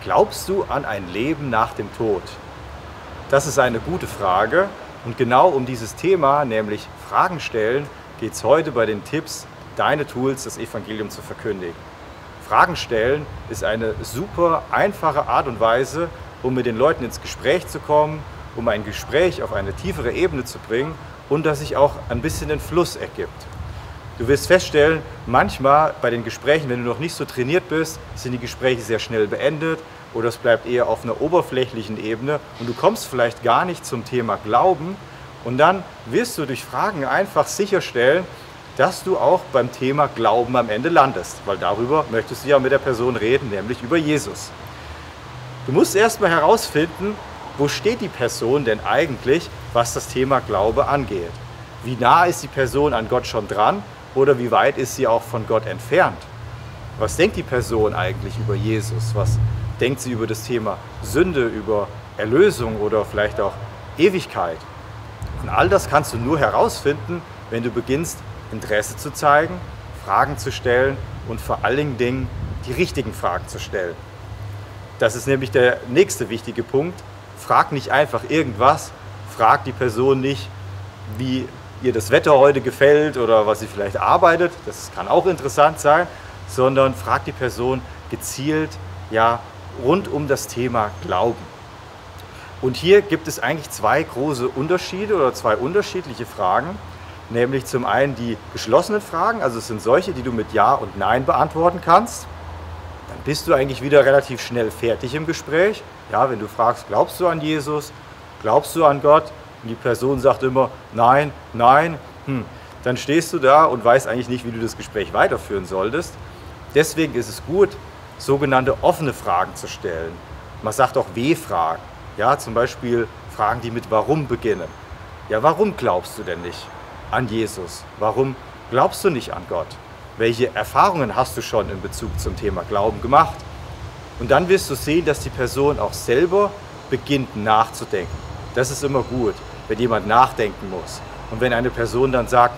Glaubst du an ein Leben nach dem Tod? Das ist eine gute Frage und genau um dieses Thema, nämlich Fragen stellen, geht es heute bei den Tipps, deine Tools, das Evangelium zu verkündigen. Fragen stellen ist eine super einfache Art und Weise, um mit den Leuten ins Gespräch zu kommen, um ein Gespräch auf eine tiefere Ebene zu bringen und dass sich auch ein bisschen den Fluss ergibt. Du wirst feststellen, manchmal bei den Gesprächen, wenn du noch nicht so trainiert bist, sind die Gespräche sehr schnell beendet oder es bleibt eher auf einer oberflächlichen Ebene und du kommst vielleicht gar nicht zum Thema Glauben und dann wirst du durch Fragen einfach sicherstellen, dass du auch beim Thema Glauben am Ende landest, weil darüber möchtest du ja mit der Person reden, nämlich über Jesus. Du musst erstmal herausfinden, wo steht die Person denn eigentlich, was das Thema Glaube angeht. Wie nah ist die Person an Gott schon dran oder wie weit ist sie auch von Gott entfernt? Was denkt die Person eigentlich über Jesus? Was denkt sie über das Thema Sünde, über Erlösung oder vielleicht auch Ewigkeit? Und all das kannst du nur herausfinden, wenn du beginnst, Interesse zu zeigen, Fragen zu stellen und vor allen Dingen die richtigen Fragen zu stellen. Das ist nämlich der nächste wichtige Punkt. Frag nicht einfach irgendwas, frag die Person nicht, wie ihr das Wetter heute gefällt oder was sie vielleicht arbeitet, das kann auch interessant sein, sondern frag die Person gezielt, ja, rund um das Thema Glauben. Und hier gibt es eigentlich zwei große Unterschiede oder zwei unterschiedliche Fragen, nämlich zum einen die geschlossenen Fragen, also es sind solche, die du mit Ja und Nein beantworten kannst. Dann bist du eigentlich wieder relativ schnell fertig im Gespräch. Ja, wenn du fragst, glaubst du an Jesus, glaubst du an Gott? Und die Person sagt immer, nein, nein, dann stehst du da und weißt eigentlich nicht, wie du das Gespräch weiterführen solltest. Deswegen ist es gut, sogenannte offene Fragen zu stellen. Man sagt auch W-Fragen. Ja, zum Beispiel Fragen, die mit Warum beginnen. Ja, warum glaubst du denn nicht an Jesus? Warum glaubst du nicht an Gott? Welche Erfahrungen hast du schon in Bezug zum Thema Glauben gemacht? Und dann wirst du sehen, dass die Person auch selber beginnt nachzudenken. Das ist immer gut, wenn jemand nachdenken muss. Und wenn eine Person dann sagt,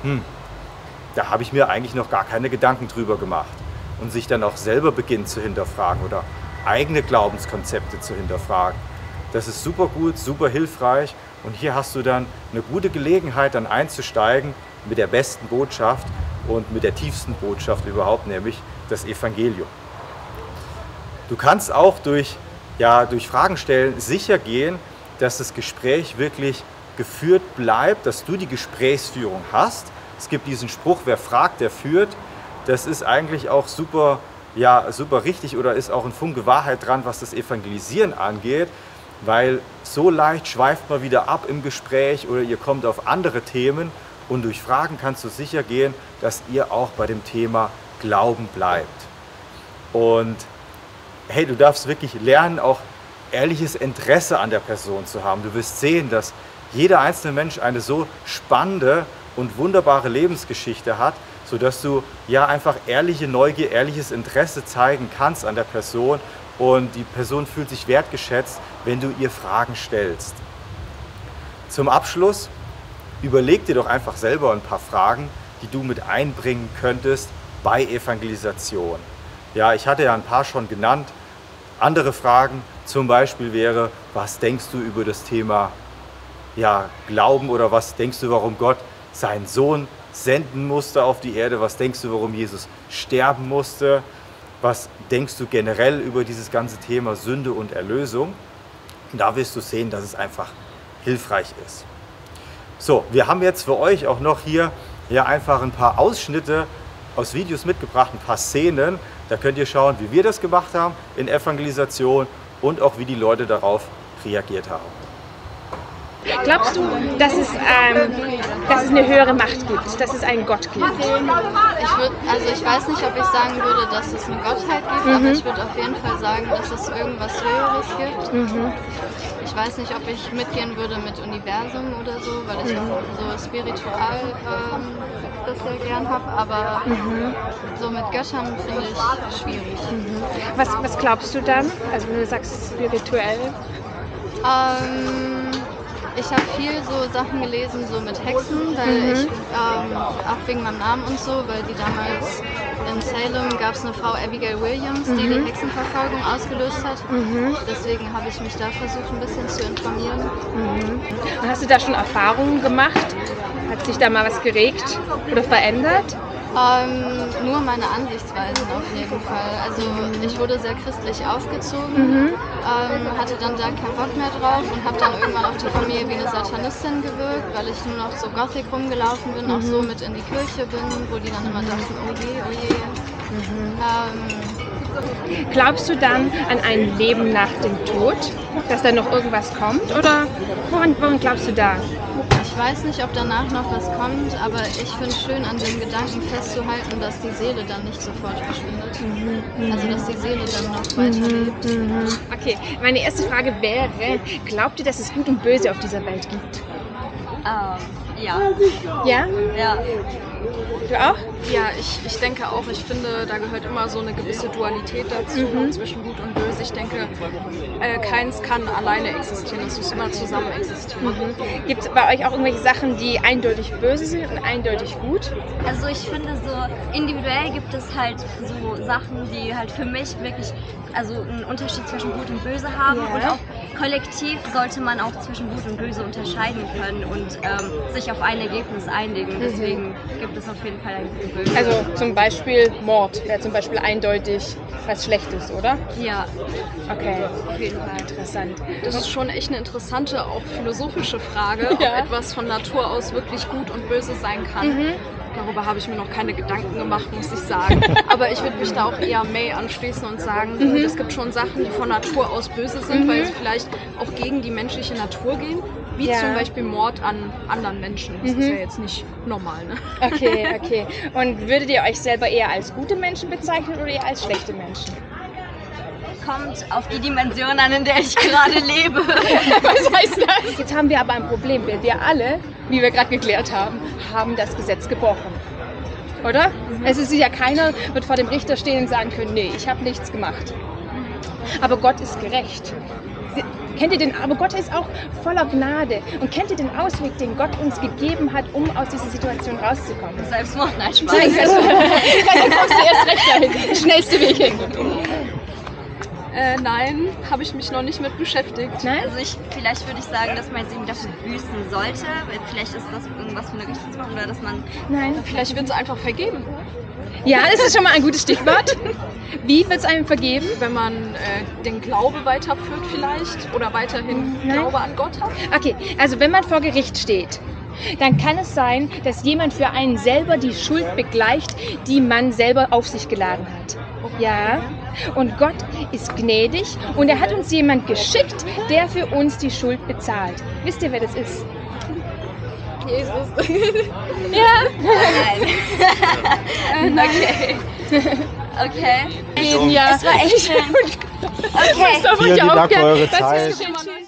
da habe ich mir eigentlich noch gar keine Gedanken drüber gemacht und sich dann auch selber beginnt zu hinterfragen oder eigene Glaubenskonzepte zu hinterfragen. Das ist super gut, super hilfreich und hier hast du dann eine gute Gelegenheit, dann einzusteigen mit der besten Botschaft und mit der tiefsten Botschaft überhaupt, nämlich das Evangelium. Du kannst auch durch Fragen stellen sicher gehen, dass das Gespräch wirklich geführt bleibt, dass du die Gesprächsführung hast. Es gibt diesen Spruch, wer fragt, der führt. Das ist eigentlich auch super richtig oder ist auch ein Funke Wahrheit dran, was das Evangelisieren angeht, weil so leicht schweift man wieder ab im Gespräch oder ihr kommt auf andere Themen und durch Fragen kannst du sicher gehen, dass ihr auch bei dem Thema Glauben bleibt. Und hey, du darfst wirklich lernen, auch ehrliches Interesse an der Person zu haben. Du wirst sehen, dass jeder einzelne Mensch eine so spannende und wunderbare Lebensgeschichte hat, sodass du ja einfach ehrliche Neugier, ehrliches Interesse zeigen kannst an der Person und die Person fühlt sich wertgeschätzt, wenn du ihr Fragen stellst. Zum Abschluss, überleg dir doch einfach selber ein paar Fragen, die du mit einbringen könntest bei Evangelisation. Ja, ich hatte ja ein paar schon genannt. Andere Fragen zum Beispiel wäre, was denkst du über das Thema Glauben oder was denkst du, warum Gott seinen Sohn senden musste auf die Erde? Was denkst du, warum Jesus sterben musste? Was denkst du generell über dieses ganze Thema Sünde und Erlösung? Und da wirst du sehen, dass es einfach hilfreich ist. So, wir haben jetzt für euch auch noch hier einfach ein paar Ausschnitte aus Videos mitgebracht, ein paar Szenen. Da könnt ihr schauen, wie wir das gemacht haben in Evangelisation und auch wie die Leute darauf reagiert haben. Glaubst du, dass es eine höhere Macht gibt, dass es einen Gott gibt? Ich weiß nicht, ob ich sagen würde, dass es eine Gottheit gibt, aber ich würde auf jeden Fall sagen, dass es irgendwas Höheres gibt. Ich weiß nicht, ob ich mitgehen würde mit Universum oder so, weil ich auch so spiritual das sehr gern habe, aber so mit Göttern finde ich schwierig. Was glaubst du dann, also wenn du sagst spirituell? Ich habe viel so Sachen gelesen, so mit Hexen, weil ich, auch wegen meinem Namen und so, weil die damals in Salem gab es eine Frau, Abigail Williams, die die Hexenverfolgung ausgelöst hat. Deswegen habe ich mich da versucht, ein bisschen zu informieren. Und hast du da schon Erfahrungen gemacht? Hat sich da mal was geregt oder verändert? Nur meine Ansichtsweisen auf jeden Fall. Also ich wurde sehr christlich aufgezogen, hatte dann da keinen Bock mehr drauf und habe dann irgendwann auf die Familie wie eine Satanistin gewirkt, weil ich nur noch so Gothic rumgelaufen bin, auch so mit in die Kirche bin, wo die dann immer dachten, oh je, oh je. Glaubst du dann an ein Leben nach dem Tod, dass da noch irgendwas kommt? Oder woran glaubst du da? Ich weiß nicht, ob danach noch was kommt, aber ich finde es schön, an dem Gedanken festzuhalten, dass die Seele dann nicht sofort verschwindet. Also, dass die Seele dann noch weiterlebt. Okay, meine erste Frage wäre, glaubt ihr, dass es Gut und Böse auf dieser Welt gibt? Ja. Ja? Ja. Du auch? Ja, ich denke auch. Ich finde, da gehört immer so eine gewisse Dualität dazu zwischen Gut und Böse. Ich denke, keins kann alleine existieren. Es muss immer zusammen existieren. Gibt es bei euch auch irgendwelche Sachen, die eindeutig böse sind und eindeutig gut? Also ich finde so individuell gibt es halt so Sachen, die halt für mich wirklich also einen Unterschied zwischen Gut und Böse haben und auch kollektiv sollte man auch zwischen Gut und Böse unterscheiden können und sich auf ein Ergebnis einigen. Deswegen gibt es auf jeden Fall ein Gut und Böse. Also zum Beispiel Mord wäre zum Beispiel eindeutig was Schlechtes, oder? Ja, Okay, auf jeden Fall. interessant. Das ist schon echt eine interessante, auch philosophische Frage, ob etwas von Natur aus wirklich gut und böse sein kann. Darüber habe ich mir noch keine Gedanken gemacht, muss ich sagen. Aber ich würde mich da auch eher May anschließen und sagen, es gibt schon Sachen, die von Natur aus böse sind, weil sie vielleicht auch gegen die menschliche Natur gehen. Wie zum Beispiel Mord an anderen Menschen. Das ist ja jetzt nicht normal, ne? Okay. Und würdet ihr euch selber eher als gute Menschen bezeichnen oder eher als schlechte Menschen? Kommt auf die Dimension an, in der ich gerade lebe. Was heißt das? Jetzt haben wir aber ein Problem, weil wir alle, wie wir gerade geklärt haben, haben das Gesetz gebrochen. Oder? Es ist ja keiner, wird vor dem Richter stehen und sagen können, nee, ich habe nichts gemacht. Aber Gott ist gerecht. Kennt ihr den? Aber Gott ist auch voller Gnade. Und kennt ihr den Ausweg, den Gott uns gegeben hat, um aus dieser Situation rauszukommen? Selbstmord, nein, Spaß. Dann kommst du erst recht dahin. Der schnellste Weg hin. Nein, habe ich mich noch nicht mit beschäftigt. Nein? Also vielleicht würde ich sagen, dass man jetzt eben dafür büßen sollte, weil vielleicht ist das irgendwas für eine Gerichtsbarkeit oder dass man... Nein. Vielleicht wird es einfach vergeben. Ja, das ist schon mal ein gutes Stichwort. Wie wird es einem vergeben? Wenn man den Glaube weiterführt vielleicht oder weiterhin Glaube an Gott hat. Okay, also wenn man vor Gericht steht, dann kann es sein, dass jemand für einen selber die Schuld begleicht, die man selber auf sich geladen hat. Ja, und Gott ist gnädig und er hat uns jemand geschickt, der für uns die Schuld bezahlt. Wisst ihr, wer das ist? Jesus. Ja. Okay. Okay. Ja. Es war echt schön. Okay. Vielen Dank für eure Das Zeit. ist schön.